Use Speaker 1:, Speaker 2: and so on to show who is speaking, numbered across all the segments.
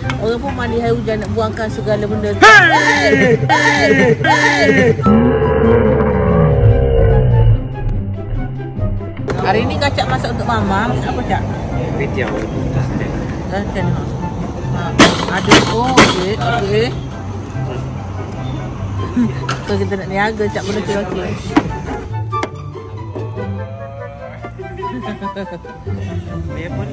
Speaker 1: Orang pun mandi air hujan nak buangkan segala benda. Hari ni Kacak masak untuk Mama. Masak apa, Cak?
Speaker 2: Kuih tiaw.
Speaker 1: Macam ni. Ada. Oh, okey. So kita nak niaga Cak benda tu okey.
Speaker 2: Dia pun.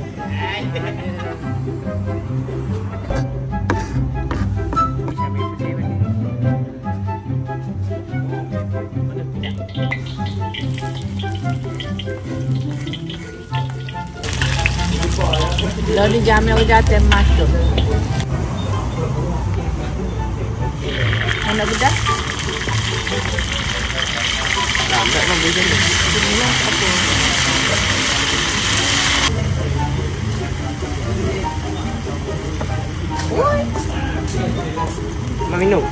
Speaker 1: Lalu jam yang jatuh emas tu. Mana bedah?
Speaker 2: Lambat kan boleh jadi.
Speaker 1: Ini apa? Oi.
Speaker 2: Mak minum.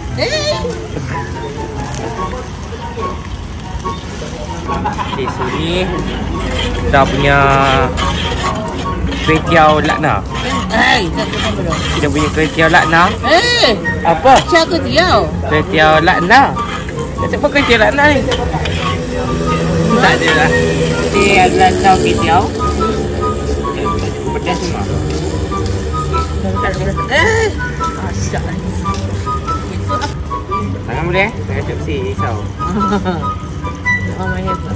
Speaker 2: Okay, so ni dah punya kuih tiaw lakna. Kita punya kuih tiaw lakna. Apa?
Speaker 1: Siapa tiaw?
Speaker 2: Kuih tiaw lakna. Siapa kuih tiaw lakna ni? Tak ada lah. Ni adalah saus kuih tiaw. Pedas semua.
Speaker 1: Asyik. Itu apa?
Speaker 2: Tangan boleh eh? Tangan cuk si risau.
Speaker 1: Main hebat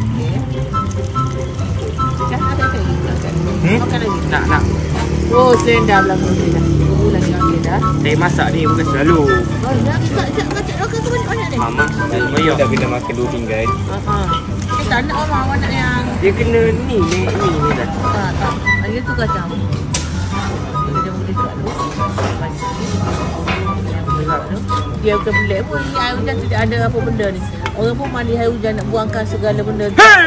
Speaker 1: Jangan ada lagi. Makan lagi.
Speaker 2: Nak.
Speaker 1: Oh, dah belakang ni dah. Lagi ambil dah.
Speaker 2: Saya masak ni bukan selalu.
Speaker 1: Oh, dah Kacak makan banyak-banyak ni.
Speaker 2: Mama saya dah kena makan 2 pinggan.
Speaker 1: Tak nak Mama nak yang
Speaker 2: Dia kena ni dah.
Speaker 1: tak. Dia tu kacang. Dia boleh buat dulu. Dia bukan pelik pun. Ni air hujan tidak ada apa benda ni. Orang pun mandi air hujan nak buangkan segala benda.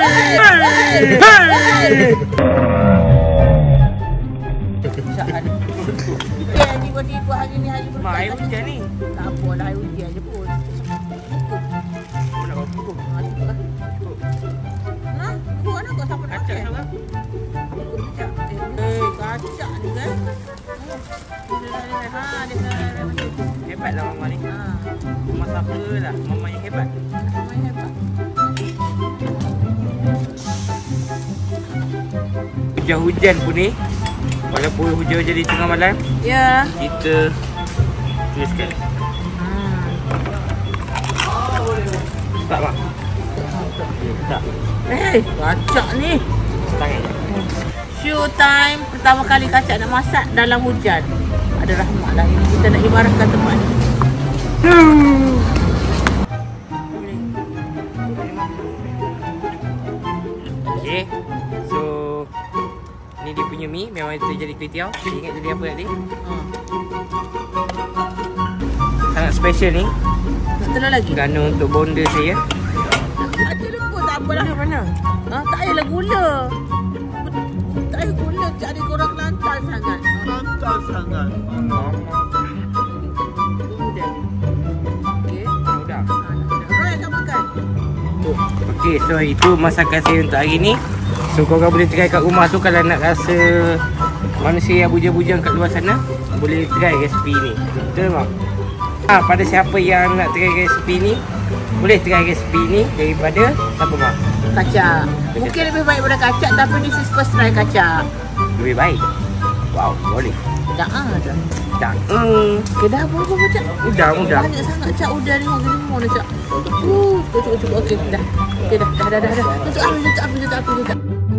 Speaker 1: Ni buat hari ni hari berkat.
Speaker 2: Air hujan ni.
Speaker 1: Tak apa dah air hujan je pun.
Speaker 2: Nak buku.
Speaker 1: Nah, buat nak kau siapa nak
Speaker 2: Kacak
Speaker 1: makan?
Speaker 2: sama.
Speaker 1: Kacak ni kan. Dia macam tu.
Speaker 2: Hebatlah mama ni. Mama siapa lah. Mama yang hebat.
Speaker 1: Main hebat.
Speaker 2: Hujan-hujan pun ni. Walaupun hujan-hujan di tengah malam,
Speaker 1: Ya.
Speaker 2: kita tuliskan. Tak mak? Tak.
Speaker 1: Kacak ni.
Speaker 2: Tangan.
Speaker 1: Show time. Pertama kali Kacak nak masak dalam hujan. Ada rahmat lah. Kita nak ibaratkan tempat ni.
Speaker 2: Okay. So, ni dia punya mi. Memang kita jadi kuih tiaw. Dia ingat jadi apa tadi? Sangat special ni.
Speaker 1: Nak telur lagi?
Speaker 2: Kerana untuk bonda saya.
Speaker 1: Ada lembut tak apalah.
Speaker 2: Mana?
Speaker 1: Tak payahlah gula. Tak payah gula. Jadi korang lantar sangat.
Speaker 3: Lantar sangat.
Speaker 1: Okey.
Speaker 2: Udah.
Speaker 1: Roy akan makan.
Speaker 2: Okay, so itu masakan saya untuk hari ni. So korang boleh try kat rumah tu. Kalau nak rasa manusia yang bujang-bujang kat luar sana, boleh try resipi ni. Betul tak? Pada siapa yang nak try resipi ni, boleh try resipi ni daripada siapa mak?
Speaker 1: Kacak. Mungkin lebih baik daripada Kacak, tapi ni first try Kacak.
Speaker 2: Lebih baik. Wow, boleh.
Speaker 1: Dah dah.
Speaker 2: Dah.
Speaker 1: Okay, dah apa Cak?
Speaker 2: Udah.
Speaker 1: Banyak sangat Cak. Udah ni orang ni mana Cak? Cukup. Okey, dah. Okey, dah. Tutup api.